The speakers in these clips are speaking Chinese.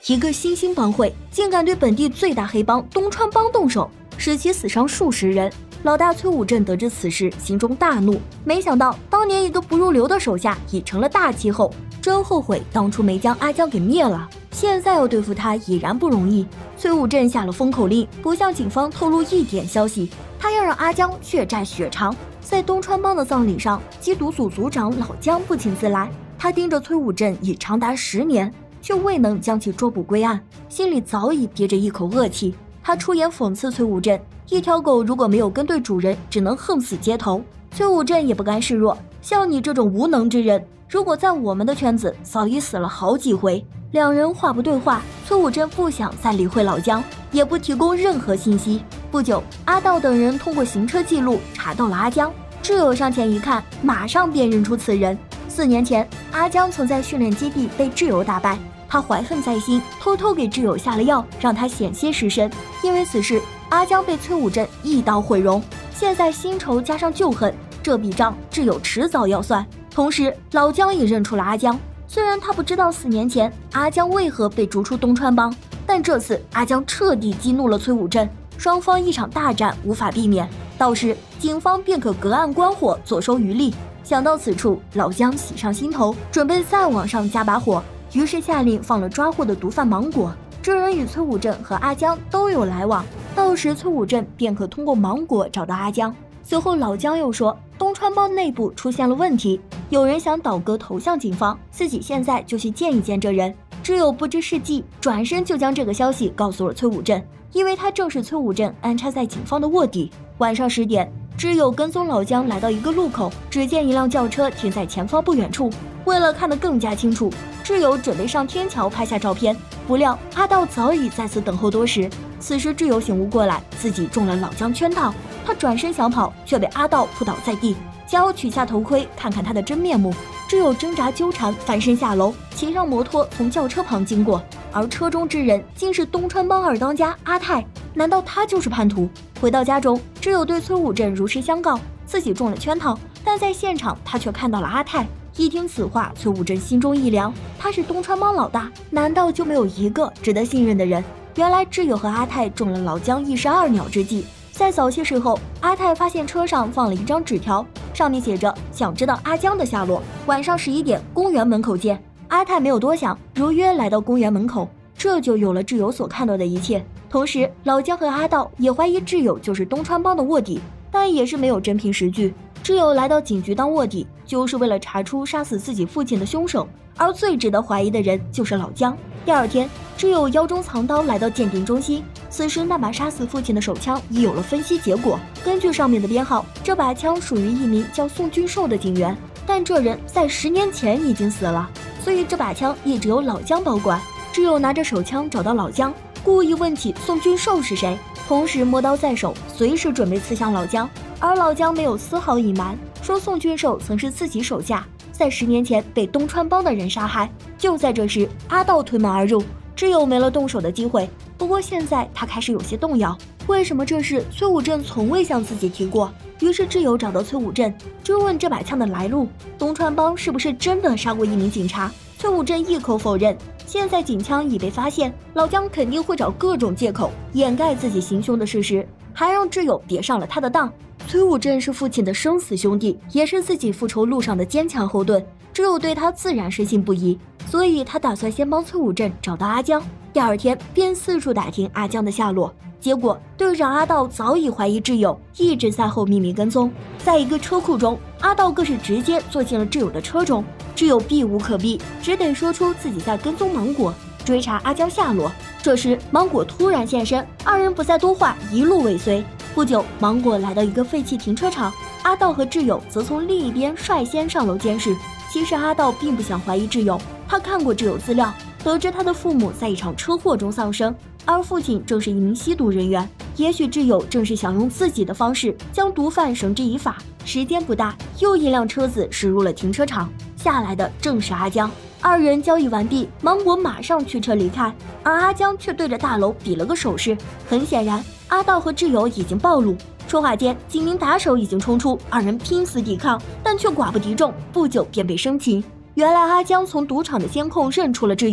一个新兴帮会竟敢对本地最大黑帮东川帮动手，使其死伤数十人。老大崔武镇得知此事，心中大怒，没想到当年一个不入流的手下已成了大气候，真后悔当初没将阿江给灭了。现在要对付他已然不容易。崔武镇下了封口令，不向警方透露一点消息，他要让阿江血债血偿。在东川帮的葬礼上，缉毒组组长老江不请自来，他盯着崔武镇已长达10年，却未能将其捉捕归案，心里早已憋着一口恶气。他出言讽刺崔武镇，一条狗如果没有跟对主人，只能横死街头。崔武镇也不甘示弱，像你这种无能之人，如果在我们的圈子早已死了好几回。两人话不对话，崔武镇不想再理会老江，也不提供任何信息。不久，阿道等人通过行车记录查到了阿江，挚友上前一看，马上便认出此人。4年前，阿江曾在训练基地被挚友打败，他怀恨在心，偷偷给挚友下了药，让他险些失身。因为此事，阿江被崔武镇一刀毁容。现在新仇加上旧恨，这笔账挚友迟早要算。同时，老江也认出了阿江。虽然他不知道4年前阿江为何被逐出东川帮，但这次阿江彻底激怒了崔武镇，双方一场大战无法避免，到时警方便可隔岸观火，坐收渔利。想到此处，老江喜上心头，准备再往上加把火，于是下令放了抓获的毒贩芒果。这人与崔武镇和阿江都有来往，到时崔武镇便可通过芒果找到阿江。随后老江又说，东川帮内部出现了问题，有人想倒戈投向警方，自己现在就去见一见这人。挚友不知是计，转身就将这个消息告诉了崔武镇，因为他正是崔武镇安插在警方的卧底。晚上10点，挚友跟踪老江来到一个路口，只见一辆轿车停在前方不远处。为了看得更加清楚，挚友准备上天桥拍下照片，不料阿道早已在此等候多时。此时挚友醒悟过来，自己中了老江圈套，他转身想跑，却被阿道扑倒在地，想要取下头盔看看他的真面目。挚友挣扎纠缠，翻身下楼，骑上摩托从轿车旁经过，而车中之人竟是东川帮二当家阿泰。难道他就是叛徒？回到家中，挚友对崔武镇如实相告，自己中了圈套，但在现场他却看到了阿泰。一听此话，崔武镇心中一凉，他是东川帮老大，难道就没有一个值得信任的人？原来挚友和阿泰中了老江12鸟之计。在早些时候，阿泰发现车上放了一张纸条，上面写着想知道阿江的下落，晚上11点公园门口见。阿泰没有多想，如约来到公园门口，这就有了挚友所看到的一切。同时，老江和阿道也怀疑挚友就是东川帮的卧底，但也是没有真凭实据。挚友来到警局当卧底，就是为了查出杀死自己父亲的凶手，而最值得怀疑的人就是老江。第二天，挚友腰中藏刀来到鉴定中心，此时那把杀死父亲的手枪已有了分析结果。根据上面的编号，这把枪属于一名叫宋俊寿的警员，但这人在10年前已经死了，所以这把枪一直由老江保管。挚友拿着手枪找到老江，故意问起宋俊寿是谁，同时摸刀在手，随时准备刺向老江。而老江没有丝毫隐瞒，说宋俊寿曾是自己手下，在10年前被东川帮的人杀害。就在这时，阿道推门而入，挚友没了动手的机会。不过现在他开始有些动摇，为什么这事崔武镇从未向自己提过？于是挚友找到崔武镇，追问这把枪的来路，东川帮是不是真的杀过一名警察？崔武镇一口否认。现在警枪已被发现，老江肯定会找各种借口掩盖自己行凶的事实，还让挚友别上了他的当。崔武镇是父亲的生死兄弟，也是自己复仇路上的坚强后盾，挚友对他自然深信不疑，所以他打算先帮崔武镇找到阿江。第二天便四处打听阿江的下落，结果队长阿道早已怀疑挚友，一直在后秘密跟踪。在一个车库中，阿道更是直接坐进了挚友的车中，挚友避无可避，只得说出自己在跟踪芒果，追查阿江下落。这时芒果突然现身，二人不再多话，一路尾随。不久，芒果来到一个废弃停车场，阿道和挚友则从另一边率先上楼监视。其实阿道并不想怀疑挚友，他看过挚友资料，得知他的父母在一场车祸中丧生，而父亲正是一名吸毒人员。也许挚友正是想用自己的方式将毒贩绳之以法。时间不大，又一辆车子驶入了停车场，下来的正是阿江。二人交易完毕，芒果马上驱车离开，而阿江却对着大楼比了个手势。很显然，阿道和挚友已经暴露。说话间，几名打手已经冲出，二人拼死抵抗，但却寡不敌众，不久便被生擒。原来阿江从赌场的监控认出了挚友，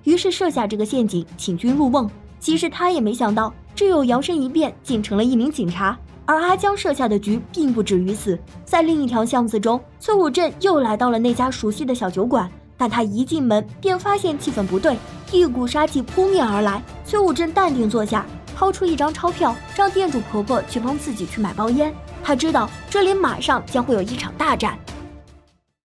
于是设下这个陷阱，请君入瓮。其实他也没想到，挚友摇身一变，竟成了一名警察。而阿江设下的局并不止于此，在另一条巷子中，崔武镇又来到了那家熟悉的小酒馆。但他一进门便发现气氛不对，一股杀气扑面而来。崔武镇淡定坐下，掏出一张钞票，让店主婆婆去帮自己去买包烟。他知道这里马上将会有一场大战，